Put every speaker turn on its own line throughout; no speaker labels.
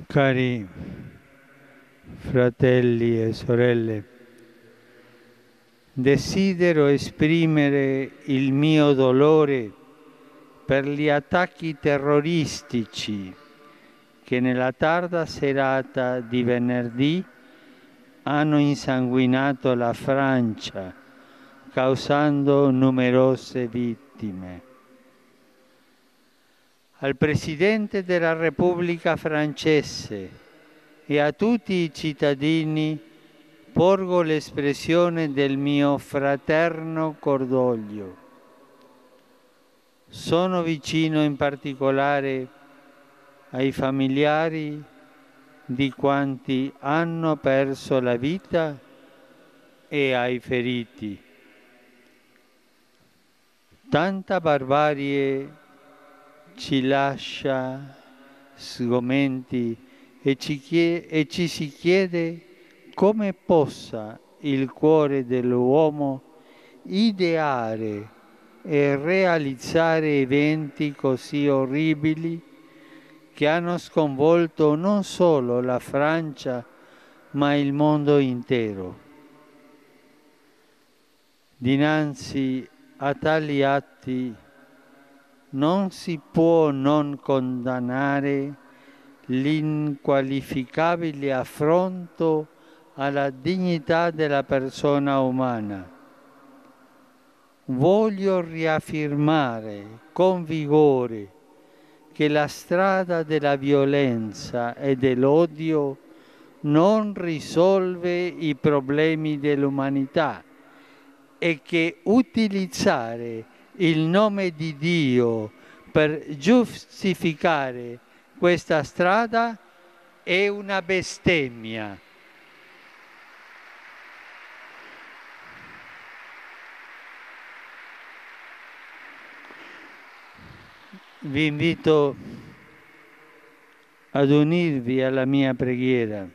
Cari fratelli e sorelle, desidero esprimere il mio dolore per gli attacchi terroristici che nella tarda serata di venerdì hanno insanguinato la Francia, causando numerose vittime. Al Presidente della Repubblica francese e a tutti i cittadini porgo l'espressione del mio fraterno cordoglio. Sono vicino in particolare ai familiari di quanti hanno perso la vita e ai feriti. Tanta barbarie ci lascia sgomenti e ci si chiede come possa il cuore dell'uomo ideare e realizzare eventi così orribili che hanno sconvolto non solo la Francia, ma il mondo intero. Dinanzi a tali atti non si può non condannare l'inqualificabile affronto alla dignità della persona umana. Voglio riaffermare con vigore che la strada della violenza e dell'odio non risolve i problemi dell'umanità e che utilizzare il nome di Dio per giustificare questa strada è una bestemmia. Vi invito ad unirvi alla mia preghiera.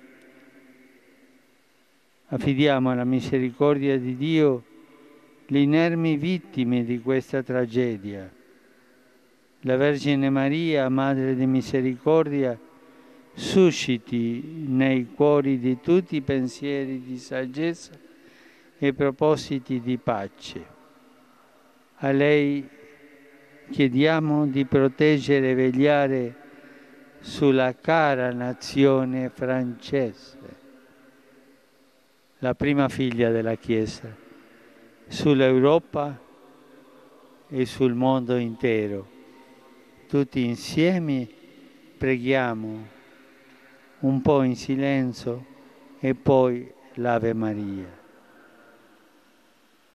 Affidiamo alla misericordia di Dio le inermi vittime di questa tragedia. La Vergine Maria, Madre di Misericordia, susciti nei cuori di tutti pensieri di saggezza e propositi di pace. A lei chiediamo di proteggere e vegliare sulla cara nazione francese, la prima figlia della Chiesa, sull'Europa e sul mondo intero. Tutti insieme preghiamo un po' in silenzio e poi l'Ave Maria.